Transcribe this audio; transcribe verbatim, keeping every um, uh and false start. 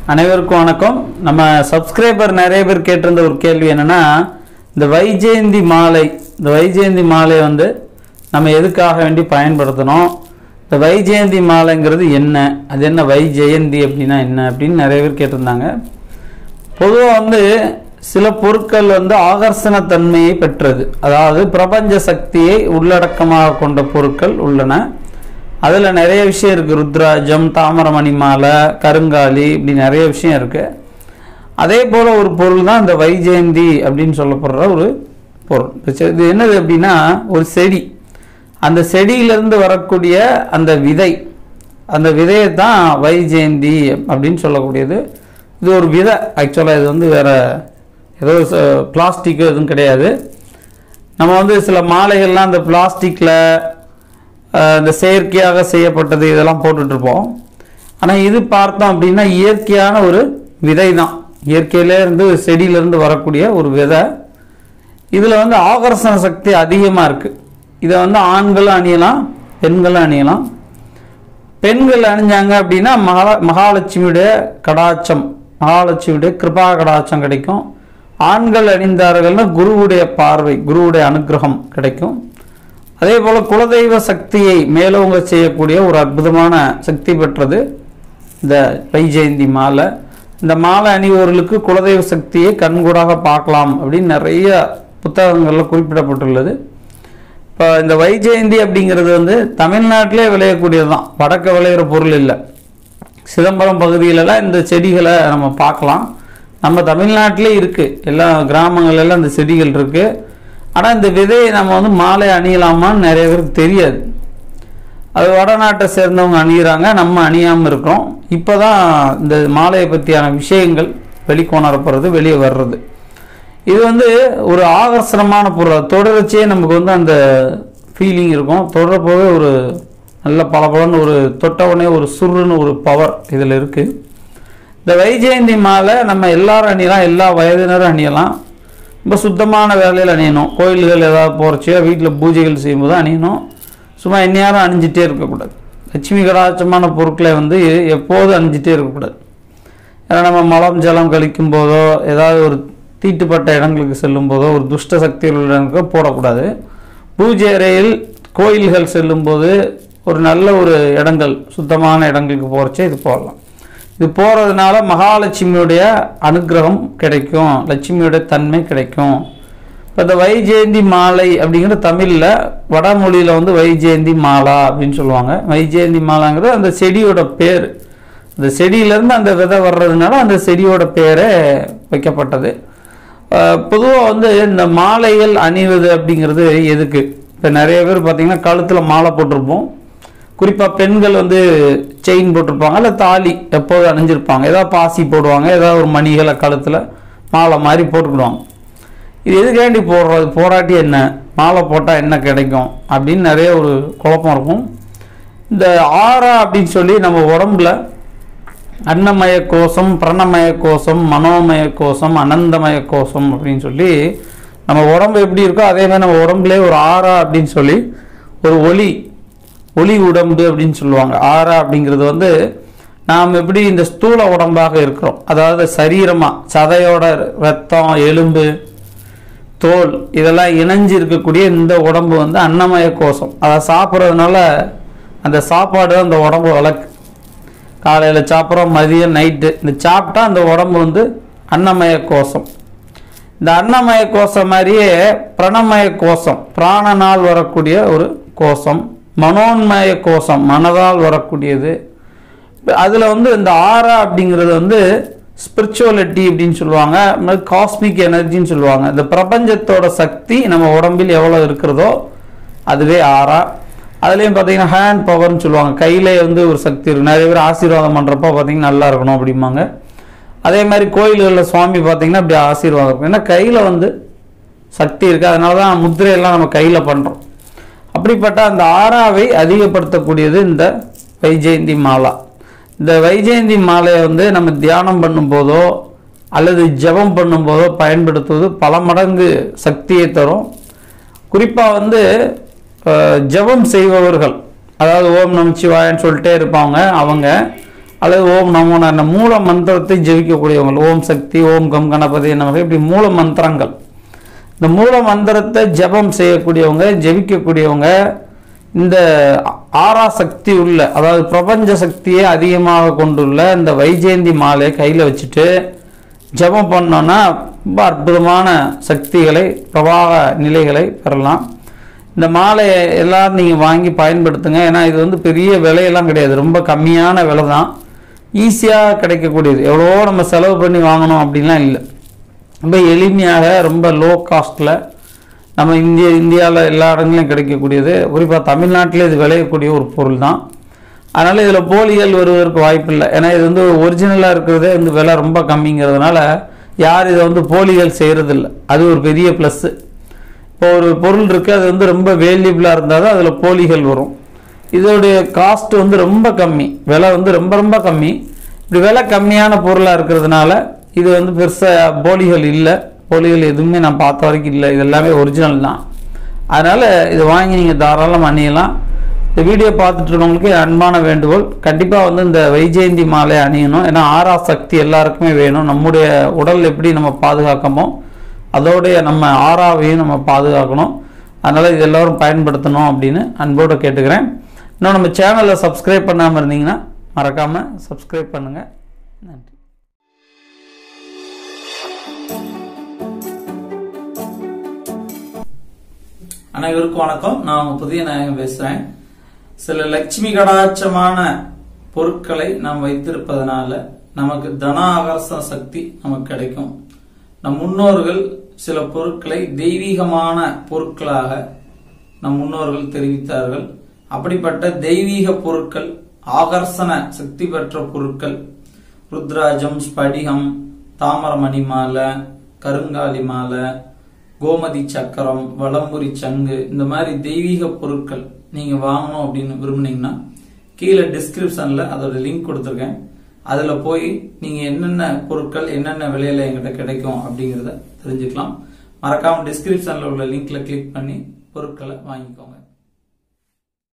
அனைவருக்கும் வணக்கம். நம்ம சப்ஸ்கிரைபர் நிறைய பேர் கேட்டிருந்த ஒரு கேள்வி என்னன்னா, இந்த வைஜெயந்தி மாலை இந்த வைஜெயந்தி மாலை வந்து நம்ம எதுக்காக வேண்டி பயன்படுத்தணும், இந்த வைஜெயந்தி மாலைங்கிறது என்ன, அது என்ன வைஜெயந்தி அப்படின்னா என்ன அப்படின்னு நிறைய பேர் கேட்டிருந்தாங்க. பொதுவாக வந்து சில பொருட்கள் வந்து ஆகர்ஷணத்தன்மையை பெற்றது, அதாவது பிரபஞ்ச சக்தியை உள்ளடக்கமாக கொண்ட பொருட்கள் உள்ளன. அதில் நிறைய விஷயம் இருக்குது. ருத்ராஜம், தாமரமணி மாலை, கருங்காலி, இப்படி நிறைய விஷயம் இருக்குது. அதே போல் ஒரு பொருள் தான் இந்த வைஜெயந்தி அப்படின்னு சொல்லப்படுற ஒரு பொருள். இது என்னது அப்படின்னா ஒரு செடி. அந்த செடியிலேருந்து வரக்கூடிய அந்த விதை, அந்த விதையை தான் வைஜெயந்தி அப்படின்னு சொல்லக்கூடியது. இது ஒரு விதை. ஆக்சுவலாக இது வந்து வேறு ஏதோ பிளாஸ்டிக்கு எதுவும் கிடையாது. நம்ம வந்து சில மாலைகள்லாம் அந்த பிளாஸ்டிக்கில் இந்த செயற்கையாக செய்யப்பட்டது இதெல்லாம் போட்டுட்ருப்போம். ஆனால் இது பார்த்தோம் அப்படின்னா இயற்கையான ஒரு விதை தான். இயற்கையிலேருந்து செடியிலேருந்து வரக்கூடிய ஒரு விதை. இதில் வந்து ஆகர்ஷண சக்தி அதிகமாக இருக்குது. இதை வந்து ஆண்களும் அணியலாம், பெண்களும் அணியலாம். பெண்கள் அணிஞ்சாங்க அப்படின்னா மகா மகாலட்சுமியுடைய கடாட்சம், மகாலட்சுமியுடைய கிருபா கடாட்சம் கிடைக்கும். ஆண்கள் அணிந்தார்கள்னா குருவுடைய பார்வை, குருவுடைய அனுகிரகம் கிடைக்கும். அதே போல் குலதெய்வ சக்தியை மேலோங்க செய்யக்கூடிய ஒரு அற்புதமான சக்தி பெற்றது இந்த வைஜெயந்தி மாலை. இந்த மாலை அணிவோர்களுக்கு குலதெய்வ சக்தியை கண்கூடாக பார்க்கலாம் அப்படின்னு நிறைய புத்தகங்களில் குறிப்பிடப்பட்டுள்ளது. இப்போ இந்த வைஜெயந்தி அப்படிங்கிறது வந்து தமிழ்நாட்டிலே விளையக்கூடியது தான், வடக்க விளையிற பொருள் இல்லை. சிதம்பரம் பகுதியிலலாம் இந்த செடிகளை நம்ம பார்க்கலாம். நம்ம தமிழ்நாட்டிலே இருக்குது, எல்லா கிராமங்கள்லாம் இந்த செடிகள் இருக்குது. ஆனால் இந்த விதையை நம்ம வந்து மாலை அணியலாமான்னு நிறைய பேருக்கு தெரியாது. அது வடநாட்டை சேர்ந்தவங்க அணிகிறாங்க, நம்ம அணியாமல் இருக்கிறோம். இப்போ தான் இந்த மாலையை பற்றியான விஷயங்கள் வெளிக்கொணரப்படுறது, வெளியே வர்றது. இது வந்து ஒரு ஆகர்ஷணமான பொருள். தொடர்ச்சியே நமக்கு வந்து அந்த ஃபீலிங் இருக்கும். தொடரப்போவே ஒரு நல்ல பளபளன்னு, ஒரு தொட்டவுடனே ஒரு சுருன்னு ஒரு பவர் இதில் இருக்குது. இந்த வைஜெயந்தி மாலை நம்ம எல்லாரும் அணியலாம், எல்லா வயதினரும் அணியலாம். ரொம்ப சுத்தமான வேலையில் அணியணும். கோயில்கள் ஏதாவது போகிறச்சியோ வீட்டில் பூஜைகள் செய்யும்போது அணியணும். சும்மா எந்நேரம் அணிஞ்சிட்டே இருக்கக்கூடாது. லட்சுமி கடாட்சமான பொருட்களை வந்து எப்போதும் அணிஞ்சிட்டே இருக்கக்கூடாது. ஏன்னா நம்ம மலம் ஜலம் கழிக்கும் போதோ, ஏதாவது ஒரு தீட்டுப்பட்ட இடங்களுக்கு செல்லும் போதோ, ஒரு துஷ்ட சக்திகள் இடங்களுக்கு போடக்கூடாது. பூஜை அறையில் கோயில்கள் செல்லும்போது ஒரு நல்ல ஒரு இடங்கள், சுத்தமான இடங்களுக்கு போகிறச்சே இது போடலாம். இது போகிறதுனால மகாலட்சுமியுடைய அனுகிரகம் கிடைக்கும், லட்சுமியுடைய தன்மை கிடைக்கும். இப்போ இந்த வைஜெயந்தி மாலை அப்படிங்கிற தமிழில், வடமொழியில் வந்து வைஜெயந்தி மாலா அப்படின்னு சொல்லுவாங்க. வைஜெயந்தி மாலாங்கிறது அந்த செடியோட பேர். அந்த செடியிலேருந்து அந்த விதை வர்றதுனால அந்த செடியோட பேரை வைக்கப்பட்டது. பொதுவாக வந்து இந்த மாலைகள் அணிவது அப்படிங்கிறது எதுக்கு? இப்போ நிறைய பேர் பார்த்திங்கன்னா கழுத்தில் மாலை போட்டிருப்போம். குறிப்பாக பெண்கள் வந்து செயின் போட்டிருப்பாங்க, இல்லை தாலி எப்போது அணிஞ்சிருப்பாங்க. ஏதாவது பாசி போடுவாங்க, ஏதாவது ஒரு மணிகளை கழுத்தில் மாலை மாதிரி போட்டுக்கிடுவாங்க. இது எதுக்காண்டி போடுறது, போராட்டி என்ன, மாலை போட்டால் என்ன கிடைக்கும் அப்படின்னு நிறைய ஒரு குழப்பம் இருக்கும். இந்த ஆரா அப்படின்னு சொல்லி நம்ம உடம்புல அன்னமய கோஷம், பிரணமய கோஷம், மனோமய கோஷம், அனந்தமய கோஷம் அப்படின்னு சொல்லி நம்ம உடம்பு எப்படி இருக்கோ அதே மாதிரி நம்ம உடம்புலேயே ஒரு ஆரா அப்படின்னு சொல்லி ஒரு ஒளி ஒளி உடம்பு அப்படின்னு சொல்லுவாங்க. ஆரா அப்படிங்கிறது வந்து நாம் எப்படி இந்த ஸ்தூல உடம்பாக இருக்கிறோம், அதாவது சரீரமாக சதையோட ரத்தம், எலும்பு, தோல் இதெல்லாம் இணைஞ்சு இருக்கக்கூடிய இந்த உடம்பு வந்து அன்னமய கோஷம். அதை சாப்பிட்றதுனால அந்த சாப்பாடு அந்த உடம்பு வளர்க்கு. காலையில் சாப்பிட்றோம், மதியம், நைட்டு இந்த சாப்பிட்டா அந்த உடம்பு வந்து அன்னமய கோஷம். இந்த அன்னமய கோஷம் மாதிரியே பிரணமய கோஷம், பிராணனால் வரக்கூடிய ஒரு கோஷம். மனோன்மய கோஷம், மனதால் வரக்கூடியது. அதில் வந்து இந்த ஆரா அப்படிங்கிறது வந்து ஸ்பிரிச்சுவலிட்டி அப்படின்னு சொல்லுவாங்க, காஸ்மிக் எனர்ஜின்னு சொல்லுவாங்க. இந்த பிரபஞ்சத்தோட சக்தி நம்ம உடம்பில் எவ்வளோ இருக்கிறதோ அதுவே ஆரா. அதுலேயும் பார்த்தீங்கன்னா ஹேண்ட் பவர்னு சொல்லுவாங்க, கையிலே வந்து ஒரு சக்தி இருக்குது. நிறைய பேர் ஆசீர்வாதம் பண்ணுறப்போ பார்த்தீங்கன்னா நல்லா இருக்கணும் அப்படிம்பாங்க. அதே மாதிரி கோயில்களில் சுவாமி பார்த்தீங்கன்னா இப்படி ஆசீர்வாதம் இருக்கும். ஏன்னா கையில் வந்து சக்தி இருக்குது, அதனால தான் முத்திரையெல்லாம் நம்ம கையில் பண்ணுறோம். அப்படிப்பட்ட அந்த ஆறாவை அதிகப்படுத்தக்கூடியது இந்த வைஜெயந்தி மாலா. இந்த வைஜெயந்தி மாலையை வந்து நம்ம தியானம் பண்ணும்போதோ அல்லது ஜபம் பண்ணும்போதோ பயன்படுத்துவது பல மடங்கு சக்தியை தரும். குறிப்பாக வந்து ஜபம் செய்பவர்கள், அதாவது ஓம் நமச்சிவாயன்னு சொல்லிட்டே இருப்பாங்க, அவங்க அல்லது ஓம் நமோ நாராயண மூல மந்திரத்தை ஜெபிக்கக்கூடியவங்க, ஓம் சக்தி, ஓம் கம் கணபதி நமக்கு, இப்படி மூல மந்திரங்கள், இந்த மூல மந்திரத்தை ஜபம் செய்யக்கூடியவங்க, ஜெபிக்கக்கூடியவங்க இந்த ஆறா சக்தி உள்ள, அதாவது பிரபஞ்ச சக்தியை அதிகமாக கொண்டுள்ள இந்த வைஜெயந்தி மாலையை கையில் வச்சுட்டு ஜபம் பண்ணோன்னா ரொம்ப அற்புதமான சக்திகளை, பிரவாக நிலைகளை பெறலாம். இந்த மாலையை எல்லாரும் நீங்கள் வாங்கி பயன்படுத்துங்க. ஏன்னா இது வந்து பெரிய விலையெல்லாம் கிடையாது, ரொம்ப கம்மியான விலை தான், ஈஸியாக கிடைக்கக்கூடியது. எவ்வளோ நம்ம செலவு பண்ணி வாங்கணும் அப்படின்லாம் இல்லை, ரொம்ப எளிமையாக ரொம்ப லோ காஸ்ட்டில் நம்ம இந்திய இந்தியாவில் எல்லா இடங்களையும் கிடைக்கக்கூடியது. குறிப்பாக தமிழ்நாட்டில் இது விளையக்கூடிய ஒரு பொருள் தான். அதனால் இதில் போலிகள் வருவதற்கு வாய்ப்பு இல்லை. ஏன்னா இது வந்து ஒரிஜினலாக இருக்கிறதே வந்து விலை ரொம்ப கம்மிங்கிறதுனால யார் இதை வந்து போலிகள் செய்கிறதில்ல. அது ஒரு பெரிய ப்ளஸ்ஸு. இப்போ ஒரு பொருள் இருக்குது, அது வந்து ரொம்ப வேல்யூபிளாக இருந்தால் தான் அதில் போலிகள் வரும். இதோடைய காஸ்ட் வந்து ரொம்ப கம்மி, விலை வந்து ரொம்ப ரொம்ப கம்மி. இப்படி விலை கம்மியான பொருளாக இருக்கிறதுனால இது வந்து பெருசாக போலிகள் இல்லை, போலிகள் எதுவுமே நான் பார்த்த வரைக்கும் இல்லை, இது எல்லாமே ஒரிஜினல் தான். அதனால் இதை வாங்கி நீங்கள் தாராளமாக அணியலாம். இந்த வீடியோ பார்த்துட்டு இருக்கவங்களுக்கு அன்பான வேண்டுகோள், கண்டிப்பாக வந்து இந்த வைஜெயந்தி மாலை அணியணும். ஏன்னா ஆறா சக்தி எல்லாருக்குமே வேணும். நம்முடைய உடல் எப்படி நம்ம பாதுகாக்கமோ அதோடைய நம்ம ஆறாவையும் நம்ம பாதுகாக்கணும். அதனால் இது எல்லோரும் பயன்படுத்தணும் அப்படின்னு அன்போடு கேட்டுக்கிறேன். இன்னும் நம்ம சேனலை சப்ஸ்கிரைப் பண்ணாமல் இருந்தீங்கன்னா மறக்காமல் சப்ஸ்கிரைப் பண்ணுங்கள். நன்றி. அனைவருக்கும் வணக்கம். நான் புதிய நாயகம் பேசுறேன். சில லட்சுமி கடாட்சமான பொருட்களை நாம் வைத்திருப்பதனால நமக்கு தன ஆகர்ஷண சக்தி நமக்கு கிடைக்கும். நம் முன்னோர்கள் சில பொருட்களை தெய்வீகமான பொருட்களாக நம் முன்னோர்கள் தெரிவித்தார்கள். அப்படிப்பட்ட தெய்வீக பொருட்கள், ஆகர்ஷண சக்தி பெற்ற பொருட்கள், ருத்ராஜம், ஸ்படிகம், தாமரமணி மாலை, கருங்காலி மாலை, கோமதி சக்கரம், வலம்புரி சங்கு, இந்த மாதிரி தெய்வீக பொருட்கள் நீங்க வாங்கணும் அப்படின்னு விரும்புனீங்கன்னா கீழே டிஸ்கிரிப்ஷன்ல அதோட லிங்க் கொடுத்துருக்கேன். அதுல போய் நீங்க என்னென்ன பொருட்கள் என்னென்ன விலையில எங்கிட்ட கிடைக்கும் அப்படிங்கறத தெரிஞ்சுக்கலாம். மறக்காம டிஸ்கிரிப்ஷன்ல உள்ள லிங்க்ல கிளிக் பண்ணி பொருட்களை வாங்கிக்கோங்க.